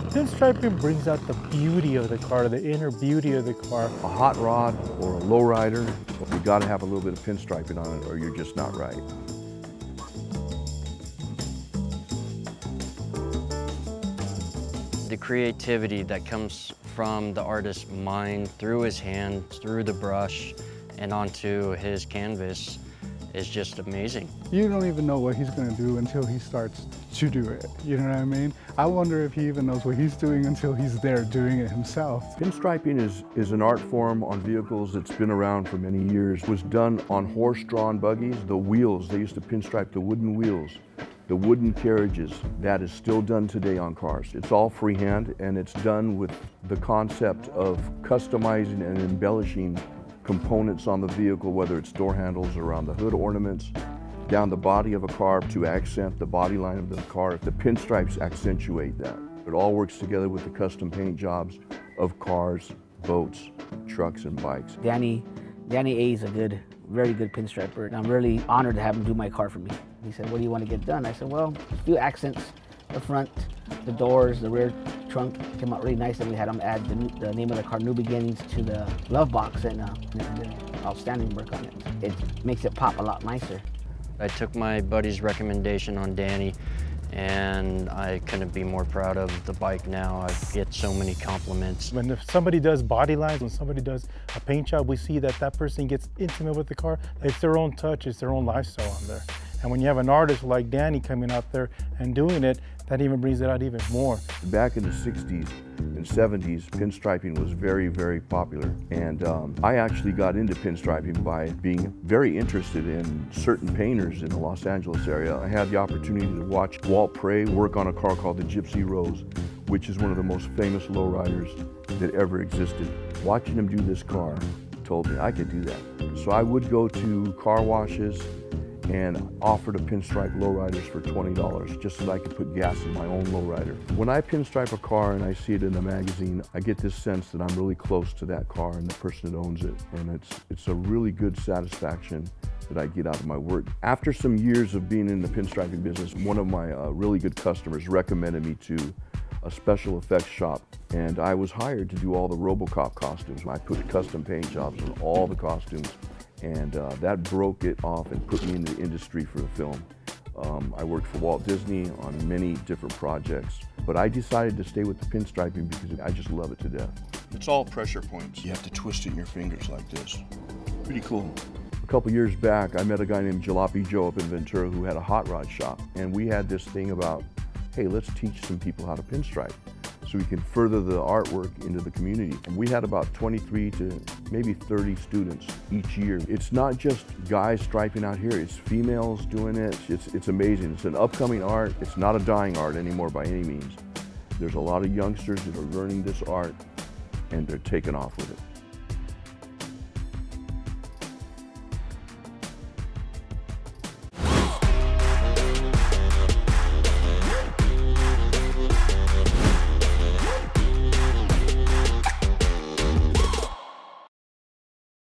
Pinstriping brings out the beauty of the car, the inner beauty of the car. A hot rod or a lowrider, you got to have a little bit of pinstriping on it or you're just not right. The creativity that comes from the artist's mind through his hand, through the brush, and onto his canvas is just amazing. You don't even know what he's going to do until he starts to do it, you know what I mean? I wonder if he even knows what he's doing until he's there doing it himself. Pinstriping is an art form on vehicles that's been around for many years. It was done on horse-drawn buggies. The wheels, they used to pinstripe the wooden wheels, the wooden carriages. That is still done today on cars. It's all freehand, and it's done with the concept of customizing and embellishing components on the vehicle, whether it's door handles or around the hood ornaments, down the body of a car to accent the body line of the car. The pinstripes accentuate that. It all works together with the custom paint jobs of cars, boats, trucks, and bikes. Danny A is a very good pinstriper, and I'm really honored to have him do my car for me. He said, "What do you want to get done?" I said, "Well, let's do accents, the front, the doors, the rear trunk." Came out really nice, and we had him add the name of the car, New Beginnings, to the glove box, and outstanding work on it. It makes it pop a lot nicer. I took my buddy's recommendation on Danny, and I couldn't be more proud of the bike now. I get so many compliments. When if somebody does body lines, when somebody does a paint job, we see that that person gets intimate with the car. It's their own touch, it's their own lifestyle on there. And when you have an artist like Danny coming out there and doing it, that even brings it out even more. Back in the 60s and 70s, pinstriping was very, very popular. And I actually got into pinstriping by being very interested in certain painters in the Los Angeles area. I had the opportunity to watch Walt Pray work on a car called the Gypsy Rose, which is one of the most famous lowriders that ever existed. Watching him do this car told me I could do that. So I would go to car washes and offer to pinstripe lowriders for $20 just so that I could put gas in my own lowrider. When I pinstripe a car and I see it in a magazine, I get this sense that I'm really close to that car and the person that owns it. And it's a really good satisfaction that I get out of my work. After some years of being in the pinstriping business, one of my really good customers recommended me to a special effects shop, and I was hired to do all the RoboCop costumes. I put custom paint jobs on all the costumes, and that broke it off and put me in the industry for the film. I worked for Walt Disney on many different projects, but I decided to stay with the pinstriping because I just love it to death. It's all pressure points. You have to twist it in your fingers like this. Pretty cool. A couple years back, I met a guy named Jalopy Joe up in Ventura who had a hot rod shop, and we had this thing about, hey, let's teach some people how to pinstripe so we can further the artwork into the community. And we had about 23 to maybe 30 students each year. It's not just guys striping out here, it's females doing it. It's amazing. It's an upcoming art. It's not a dying art anymore by any means. There's a lot of youngsters that are learning this art and they're taking off with it.